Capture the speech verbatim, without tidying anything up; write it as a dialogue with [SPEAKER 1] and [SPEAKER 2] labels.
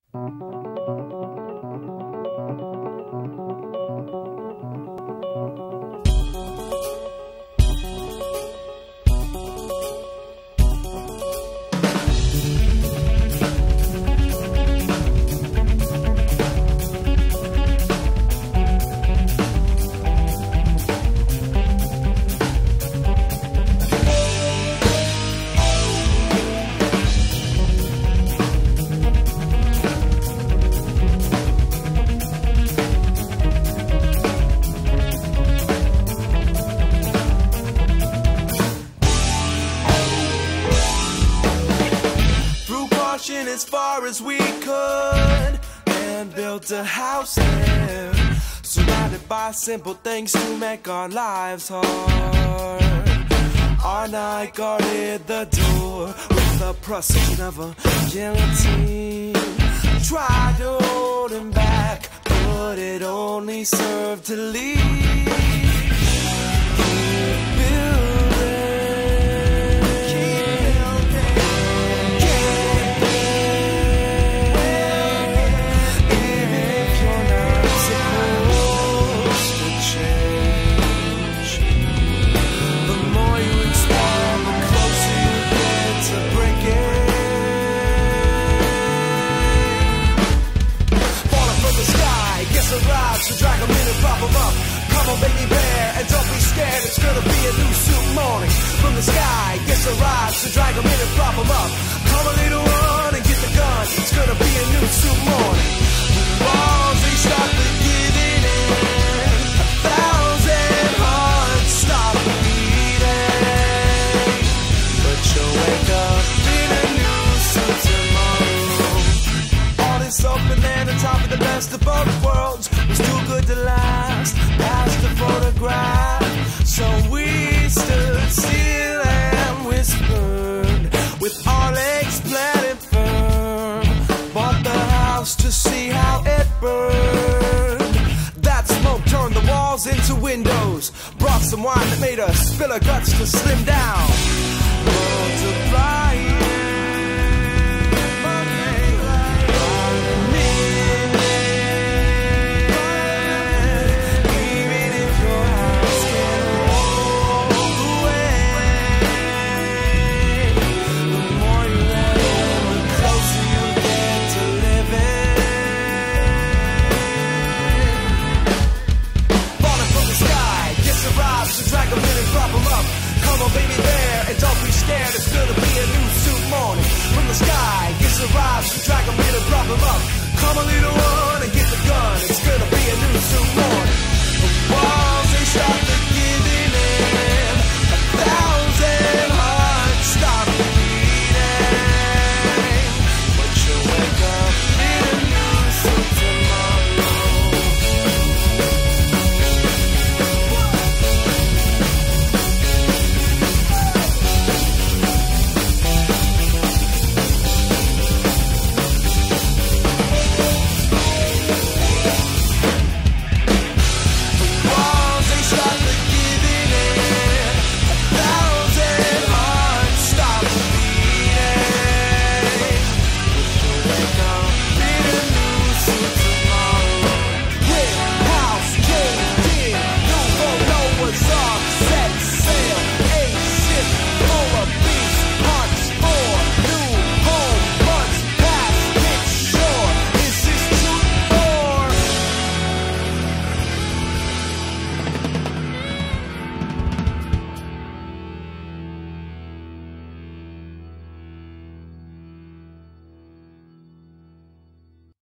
[SPEAKER 1] As far as we could, and built a house there, surrounded by simple things to make our lives hard. Our night guarded the door with the precision of a guillotine. Tried to hold him back, but it only served to lead. So drag them in and prop them up. Come on, baby bear, and don't be scared. It's gonna be a new suit morning. From the sky, gets a ride, so drag them in and prop them up. Come a little on and get the gun. It's gonna be a new suit morning. The walls, they start to giving in. A thousand hearts stop beating. But you'll wake up in a new suit tomorrow. All this open land on top of the best of both worlds was too good to last, past the photograph. So we stood still and whispered, with our legs planted firm. Bought the house to see how it burned. That smoke turned the walls into windows. Brought some wine that made us spill our guts to slim down. Multiplying. Drag them in and prop them up. Come on, baby bear, and don't be scared. It's gonna be a new suit morning. From the sky, gets arrived, so drag them in and prop them up. Come a little on and get the gun. It's gonna be a new suit morning.